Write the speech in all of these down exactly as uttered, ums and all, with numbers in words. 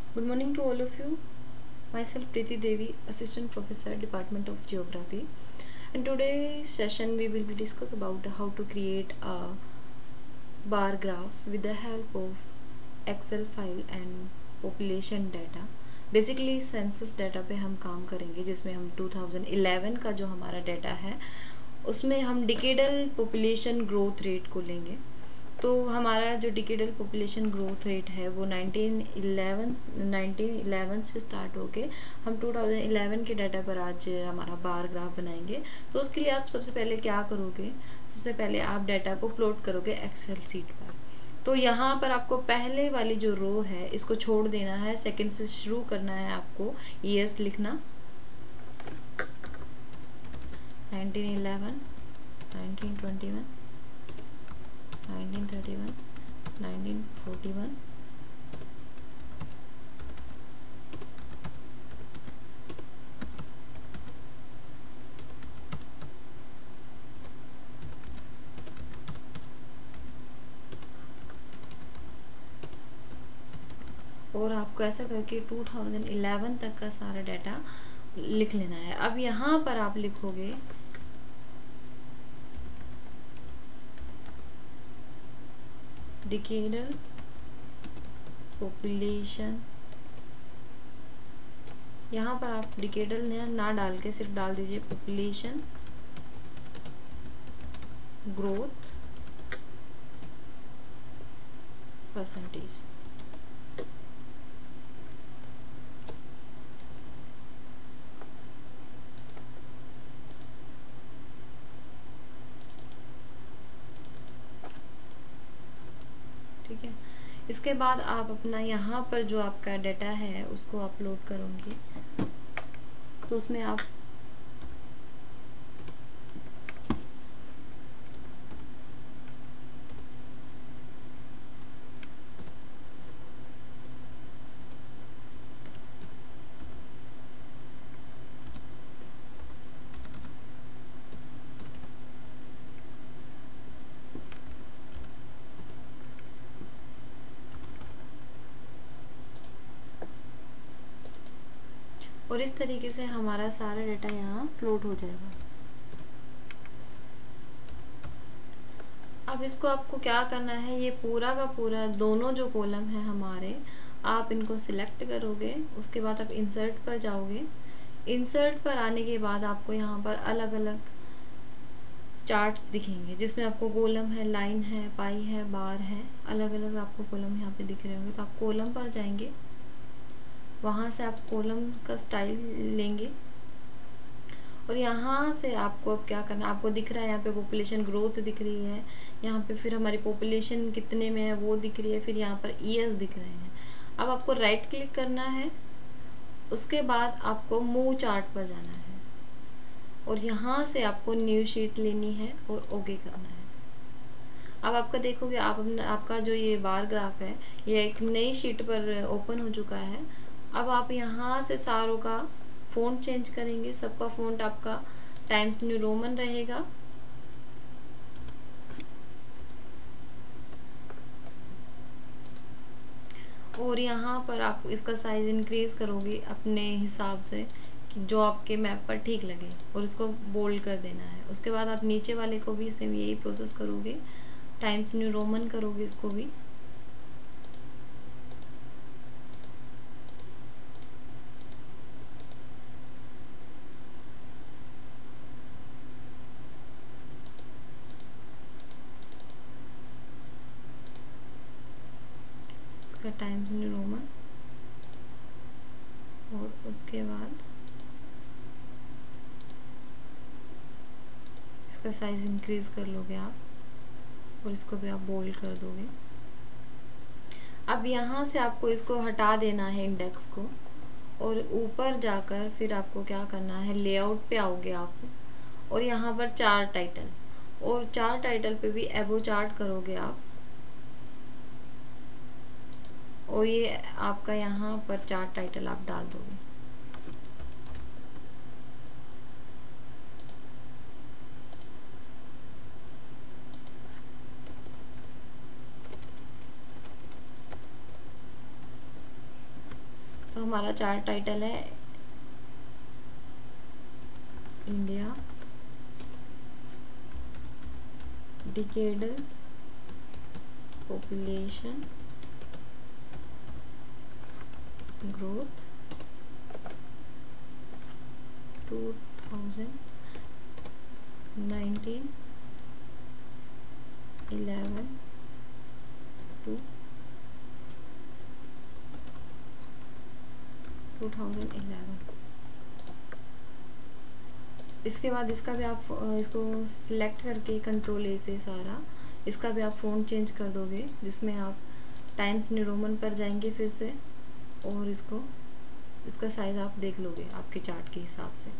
Good morning to all of you. Myself Preeti Devi, Assistant Professor, Department of Geography. In today's session, we will be discuss about how to create a bar graph with the help of Excel file and population data. Basically census data पे हम काम करेंगे, जिसमें हम two thousand eleven का जो हमारा data है उसमें हम डिकेडल पॉपुलेशन ग्रोथ रेट को लेंगे। तो हमारा जो डिकेडल पॉपुलेशन ग्रोथ रेट है वो नाइनटीन इलेवन नाइनटीन इलेवन से स्टार्ट होके हम टू थाउजेंड इलेवन के डाटा पर आज हमारा बार ग्राफ बनाएंगे। तो उसके लिए आप सबसे पहले क्या करोगे, सबसे पहले आप डाटा को प्लॉट करोगे एक्सेल सीट पर। तो यहाँ पर आपको पहले वाली जो रो है इसको छोड़ देना है, सेकंड से शुरू करना है आपको ईयर्स लिखना, nineteen eleven, nineteen twenty one, nineteen thirty one, nineteen forty one, और आपको ऐसा करके टू थाउजेंड इलेवन तक का सारा डाटा लिख लेना है। अब यहाँ पर आप लिखोगे डिकेडल पॉपुलेशन। यहाँ पर आप डिकेडल ने ना डाल के सिर्फ डाल दीजिए पॉपुलेशन ग्रोथ परसेंटेज। ठीक है, इसके बाद आप अपना यहाँ पर जो आपका डाटा है उसको अपलोड करोगे। तो उसमें आप और इस तरीके से हमारा सारा डाटा यहाँ प्लॉट हो जाएगा। अब इसको आपको क्या करना है, ये पूरा का पूरा दोनों जो कॉलम है हमारे, आप इनको सिलेक्ट करोगे। उसके बाद आप इंसर्ट पर जाओगे। इंसर्ट पर आने के बाद आपको यहाँ पर अलग अलग चार्ट्स दिखेंगे, जिसमें आपको कॉलम है, लाइन है, पाई है, बार है, अलग अलग आपको कॉलम यहाँ पे दिख रहे होंगे। तो आप कॉलम पर जाएंगे, वहाँ से आप कॉलम का स्टाइल लेंगे और यहाँ से आपको अब क्या करना, आपको दिख रहा है यहाँ पे पॉपुलेशन ग्रोथ दिख रही है, यहाँ पे फिर हमारी पॉपुलेशन कितने में है वो दिख रही है, फिर यहाँ पर ईयर्स दिख रहे हैं। अब आपको राइट क्लिक करना है, उसके बाद आपको मूव चार्ट पर जाना है और यहाँ से आपको न्यू शीट लेनी है और ओके करना है। अब आपका देखोगे आप अपना आपका जो ये बार ग्राफ है ये एक नई शीट पर ओपन हो चुका है। अब आप यहाँ से सारों का फ़ॉन्ट चेंज करेंगे, सबका फ़ॉन्ट आपका टाइम्स न्यू रोमन रहेगा। और यहाँ पर आप इसका साइज इंक्रीज करोगे अपने हिसाब से कि जो आपके मैप पर ठीक लगे, और इसको बोल्ड कर देना है। उसके बाद आप नीचे वाले को भी सेम यही प्रोसेस करोगे, टाइम्स न्यू रोमन करोगे इसको भी। इसका टाइम्स न्यू रोमन, और उसके बाद इसका साइज इंक्रीज कर लोगे आप और इसको भी आप बोल्ड कर दोगे। अब यहाँ से आपको इसको हटा देना है इंडेक्स को, और ऊपर जाकर फिर आपको क्या करना है, लेआउट पे आओगे आप और यहाँ पर चार्ट टाइटल, और चार्ट टाइटल पे भी एबो चार्ट करोगे आप, और ये आपका यहाँ पर चार्ट टाइटल आप डाल दोगे। तो हमारा चार्ट टाइटल है India decadal population growth two thousand nineteen eleven to two thousand eleven. इसके बाद इसका भी आप इसको सिलेक्ट करके कंट्रोल ए से सारा इसका भी आप फ़ॉन्ट चेंज कर दोगे, जिसमें आप टाइम्स न्यू रोमन पर जाएंगे फिर से, और इसको इसका साइज आप देख लोगे आपके चार्ट के हिसाब से।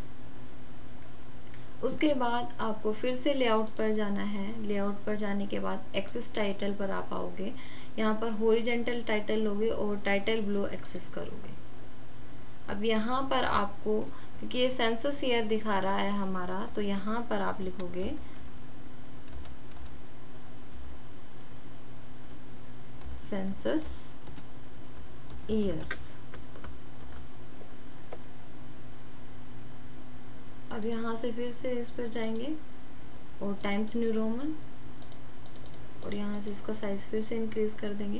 उसके बाद आपको फिर से लेआउट पर जाना है। लेआउट पर जाने के बाद एक्सेस टाइटल पर आप आओगे। यहाँ पर हॉरिजॉन्टल टाइटल लोगे और टाइटल बिलो एक्सेस करोगे। अब यहाँ पर आपको, क्योंकि ये सेंसस ईयर दिखा रहा है हमारा, तो यहाँ पर आप लिखोगे सेंसस ईयर्स। अब यहाँ से फिर से इस पर जाएंगे और टाइम्स न्यू रोमन, और यहाँ से इसका साइज फिर से इंक्रीज कर देंगे।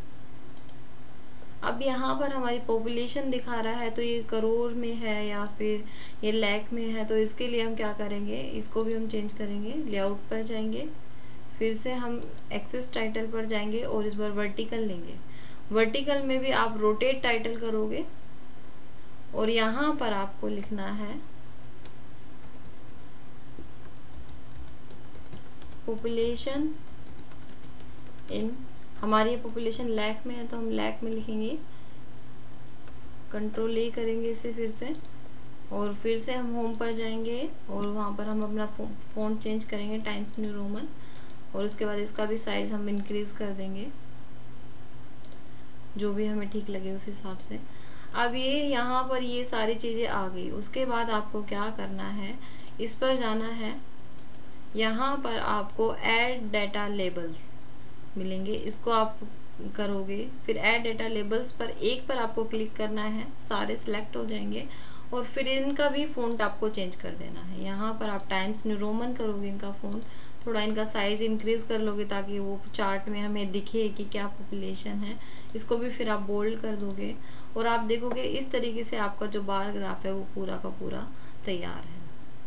अब यहाँ पर हमारी पॉपुलेशन दिखा रहा है, तो ये करोड़ में है या फिर ये लाख में है, तो इसके लिए हम क्या करेंगे, इसको भी हम चेंज करेंगे। लेआउट पर जाएंगे, फिर से हम एक्सेस टाइटल पर जाएंगे और इस बार वर्टिकल लेंगे। वर्टिकल में भी आप रोटेट टाइटल करोगे और यहाँ पर आपको लिखना है पॉपुलेशन इन, हमारी पॉपुलेशन लाख में है तो हम लाख में लिखेंगे। कंट्रोल ए करेंगे इसे फिर से, और फिर से हम होम पर जाएंगे और वहाँ पर हम अपना फ़ॉन्ट चेंज करेंगे टाइम्स न्यू रोमन, और उसके बाद इसका भी साइज हम इंक्रीज कर देंगे जो भी हमें ठीक लगे उस हिसाब से। अब ये यहाँ पर ये सारी चीज़ें आ गई। उसके बाद आपको क्या करना है, इस पर जाना है। यहाँ पर आपको ऐड डाटा लेबल्स मिलेंगे, इसको आप करोगे। फिर ऐड डाटा लेबल्स पर एक पर आपको क्लिक करना है, सारे सिलेक्ट हो जाएंगे, और फिर इनका भी फ़ॉन्ट आपको चेंज कर देना है। यहाँ पर आप टाइम्स न्यू रोमन करोगे, इनका फ़ॉन्ट थोड़ा इनका साइज इंक्रीज कर लोगे ताकि वो चार्ट में हमें दिखे कि क्या पॉपुलेशन है। इसको भी फिर आप बोल्ड कर दोगे और आप देखोगे इस तरीके से आपका जो बार ग्राफ है वो पूरा का पूरा तैयार है।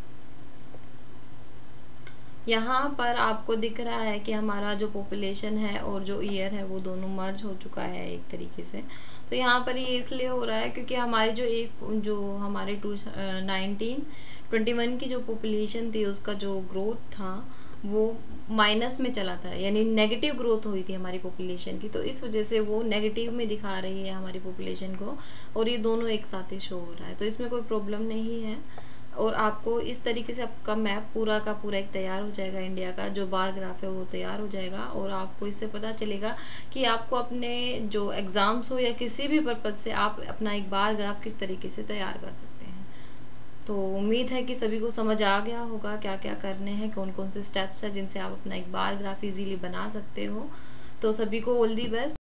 यहाँ पर आपको दिख रहा है कि हमारा जो पॉपुलेशन है और जो ईयर है वो दोनों मर्ज हो चुका है एक तरीके से। तो यहाँ पर ये इसलिए हो रहा है क्योंकि हमारी जो एक जो हमारे टू नाइनटीन ट्वेंटी वन की जो पॉपुलेशन थी उसका जो ग्रोथ था वो माइनस में चला था, यानी नेगेटिव ग्रोथ हुई थी हमारी पॉपुलेशन की, तो इस वजह से वो नेगेटिव में दिखा रही है हमारी पॉपुलेशन को, और ये दोनों एक साथ ही शो हो रहा है। तो इसमें कोई प्रॉब्लम नहीं है, और आपको इस तरीके से आपका मैप पूरा का पूरा एक तैयार हो जाएगा। इंडिया का जो बार ग्राफ है वो तैयार हो जाएगा, और आपको इससे पता चलेगा कि आपको अपने जो एग्ज़ाम्स हो या किसी भी पर्पज़ से आप अपना एक बार ग्राफ किस तरीके से तैयार कर सकते हैं। तो उम्मीद है कि सभी को समझ आ गया होगा क्या क्या करने हैं, कौन कौन से स्टेप्स हैं जिनसे आप अपना एक बार ग्राफ इजीली बना सकते हो। तो सभी को ऑल दी बेस्ट।